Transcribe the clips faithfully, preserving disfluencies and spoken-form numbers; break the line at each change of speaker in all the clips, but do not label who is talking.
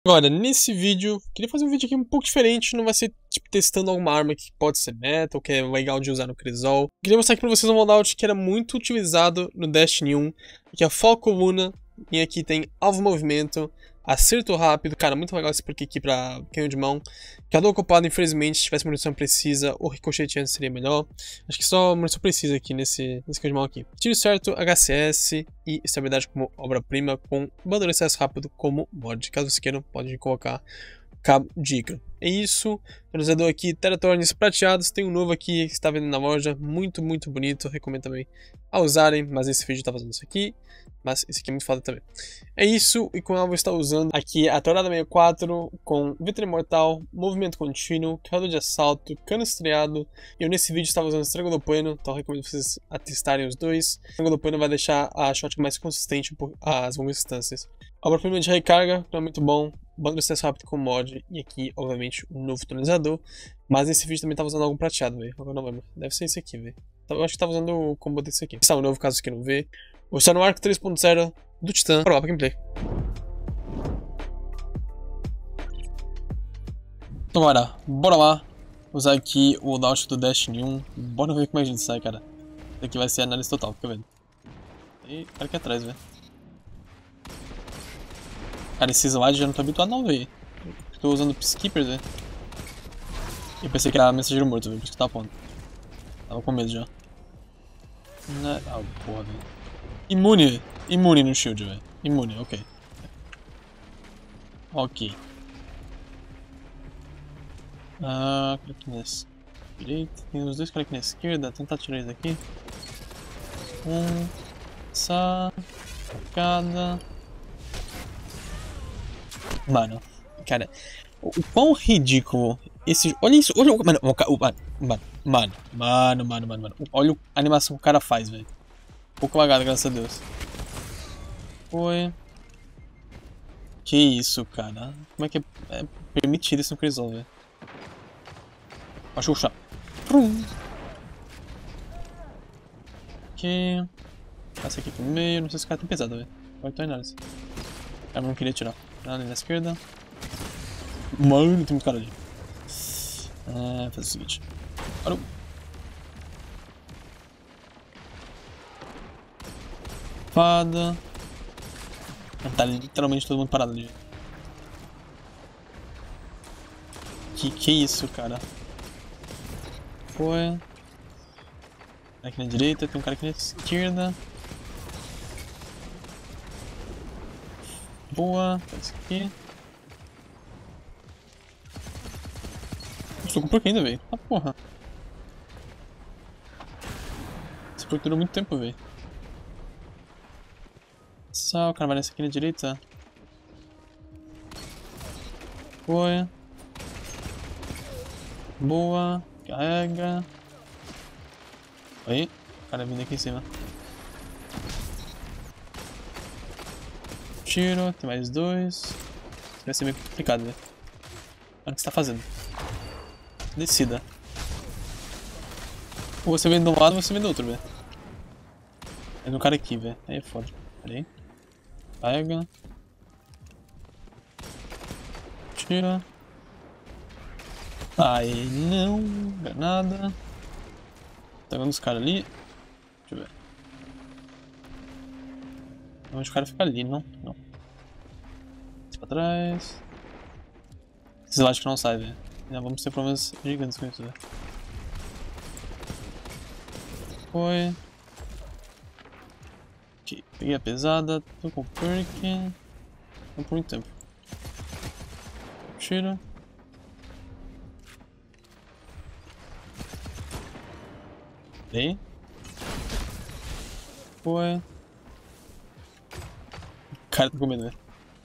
Agora, nesse vídeo, queria fazer um vídeo aqui um pouco diferente, não vai ser tipo testando alguma arma que pode ser meta, ou que é legal de usar no Crisol. Queria mostrar aqui pra vocês um loadout que era muito utilizado no Destiny um, que é a Foco Luna, e aqui tem alvo movimento, acerto rápido, cara, muito legal esse perk aqui pra canhão de mão. Cada ocupado, infelizmente, se tivesse munição precisa, ou ricocheteante seria melhor. Acho que só munição precisa aqui nesse, nesse canhão de mão aqui. Tiro certo, H C S e estabilidade como obra-prima, com bando de acesso rápido como mod. Caso vocês queiram, podem colocar cabo de Icaro. É isso, organizador aqui, Teratornes prateados, tem um novo aqui que está vendo na loja, muito, muito bonito, recomendo também a usarem, mas esse vídeo tá fazendo isso aqui, mas esse aqui é muito foda também. É isso, e com ela eu vou estar usando aqui a Torada sessenta e quatro, com Vitória Imortal, Movimento Contínuo, Carro de Assalto, Cano Estriado, e eu nesse vídeo estava usando Estrago do Plano, então eu recomendo vocês a testarem os dois. O Estrago do Plano vai deixar a shot mais consistente por as longas distâncias. Obra-prima de recarga, não é muito bom. Bando de acesso rápido com mod, e aqui, obviamente, um novo tonalizador. Mas nesse vídeo também tava usando algo prateado, velho. Agora não lembro. Deve ser esse aqui, velho. Eu acho que tava usando o combo desse aqui. Esse é o novo, caso você não vê. Vou estar no Arco três ponto zero do Titã. Bora lá pra gameplay. Então, bora. Bora lá. Usar aqui o loadout do Destiny um. Bora ver como é que a gente sai, cara. Isso aqui vai ser a análise total, fica vendo. E cara aqui atrás, velho. Cara, esse slide já não tô habituado não, velho. Tô usando Peacekeepers, velho. Eu pensei que era mensageiro morto, velho, por isso que tava pondo. Tava com medo já. Né? Ah, porra, velho. Imune, imune no shield, velho. Imune, ok. Ok. Ah, cara aqui na direita. Tem os dois caras aqui na esquerda. Vou tentar tirar eles daqui. Um. Sacada. Mano, cara, o, o quão ridículo esse. Olha isso, olha o. Mano, o, o, mano, mano, mano, mano, mano, mano, mano. Olha a animação que o cara faz, velho. Pouco lagado, graças a Deus. Foi. Que isso, cara. Como é que é, é permitido isso no Crisol, velho? Achou o chá. Ok. Passa aqui pro meio. Não sei se o cara tá pesado, velho. Agora tô em análise. O cara não queria tirar. Ali na esquerda. Mano, tem muito cara ali. É, fazer o seguinte. Parou. Fada. Tá literalmente todo mundo parado ali. Que que isso, cara? Foi. Aqui na direita, tem um cara aqui na esquerda. Boa. Esse aqui. Estou com porco ainda, velho. Ah, porra. Esse porco durou muito tempo, velho. Só o cara vai nessa aqui na direita. Foi. Boa. Carrega. Aí. O cara vindo aqui em cima. Tiro. Tem mais dois. Isso vai ser meio complicado, velho. Olha o que você tá fazendo. Descida. Ou você vem de um lado ou você vem do outro, velho. É no cara aqui, velho. Aí é foda. Pera aí. Pega. Tira. Aí não. Granada. Tá vendo os caras ali? Deixa eu ver. Onde o cara fica ali, não? Não. Pra trás. Esse lá acho que não sai, velho. Ainda vamos ter problemas gigantes com isso, velho. Foi. Ok, peguei a pesada, tô com o perk. Não por muito tempo. Tiro. Aí. Foi. Cara, tô com medo, velho.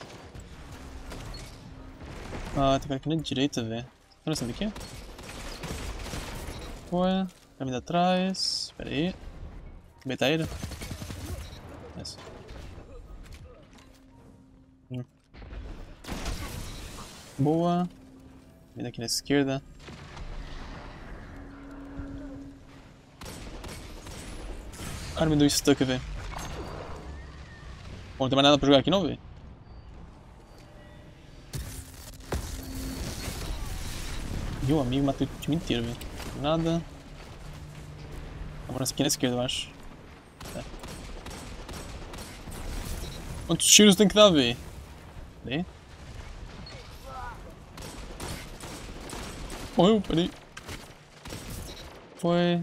Ah, tem cara aqui na direita, velho. Tá nessa daqui? Foi. Caminho atrás. Pera aí. Beta ele. Essa. Hum. Boa. Vindo aqui na esquerda. O cara me deu stuck, velho. Bom, não tem mais nada pra jogar aqui não, velho. Meu amigo matou o time inteiro, velho. Nada. Agora essa aqui na esquerda, eu acho. É. Quantos tiros tem que dar, velho? Cadê? Morreu, peraí. Foi.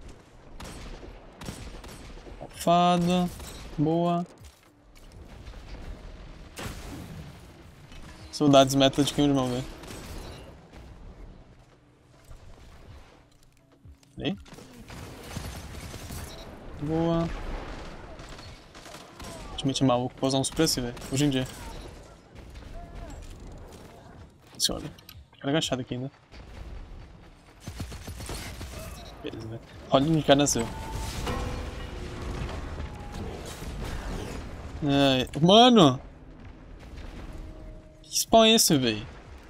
Alfada. Boa. Saudades meta de quem, irmão, velho. Cadê? Boa. Ultimate maluco, vou usar um super assim, velho. Hoje em dia. Senhora. Cara agachado aqui ainda. Beleza, velho. Olha onde o cara nasceu. Ai, mano! Que spawn é esse, velho?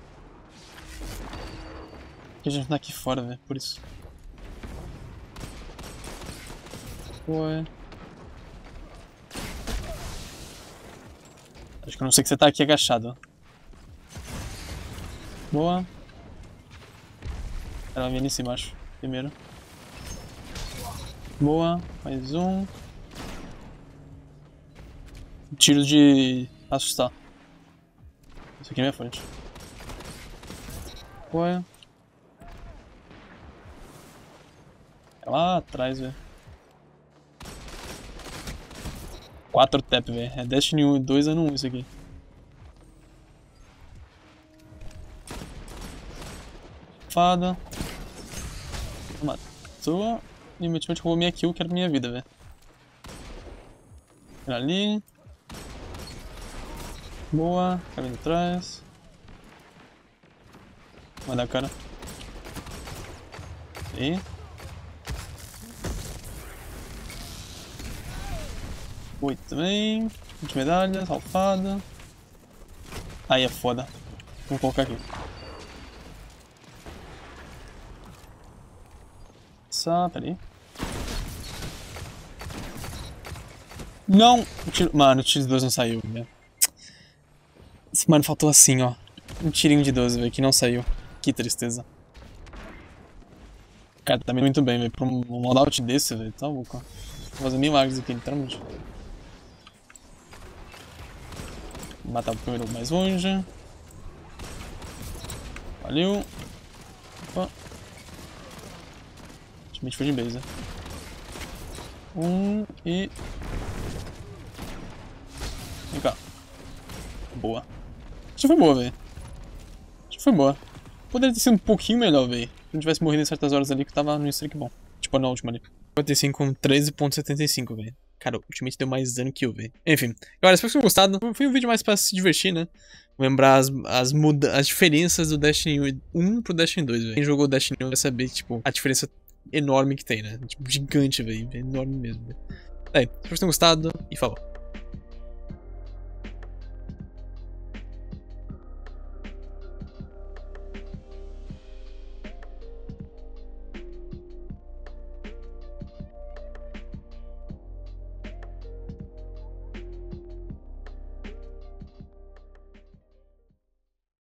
A gente tá aqui fora, velho, por isso. Ué. Acho que eu não sei que você tá aqui agachado. Boa. Ela vai vir em cima, acho. Primeiro. Boa. Mais um. Tiro de assustar. Isso aqui é minha frente. Ué. É lá atrás, velho. quatro tap, velho. É Destiny um e dois ano um isso aqui. Fada. Matou. E meu time roubou minha kill, que era minha vida, velho. Ali. Boa. Tá vindo atrás. Vai dar cara. E. Oito também. vinte medalhas, alfada. Aí é foda. Vou colocar aqui. Só, peraí. Não! O tiro... Mano, o tiro de doze não saiu, velho. Mano, faltou assim, ó. Um tirinho de doze, velho, que não saiu. Que tristeza. Cara, tá muito bem, velho. Pra um loadout desse, velho. Tá louco, ó. Vou fazer milagres aqui, literalmente. Vou matar o primeiro mais longe. Valeu. Opa. Ultimate foi de base, né? Um e... Vem cá. Boa. Acho que foi boa, velho. Acho que foi boa. Poderia ter sido um pouquinho melhor, velho. Se não tivesse morrido em certas horas ali que tava no streak bom. Tipo, na última ali. cinquenta e cinco com treze ponto setenta e cinco, velho. Cara, o Ultimate deu mais dano que eu, velho. Enfim. Galera, espero que vocês tenham gostado. Foi um vídeo mais pra se divertir, né? Lembrar as, as, muda as diferenças do Destiny um pro Destiny dois, velho. Quem jogou Destiny um vai saber, tipo, a diferença enorme que tem, né? Tipo, gigante, velho. Enorme mesmo, velho. É, espero que vocês tenham gostado e falou.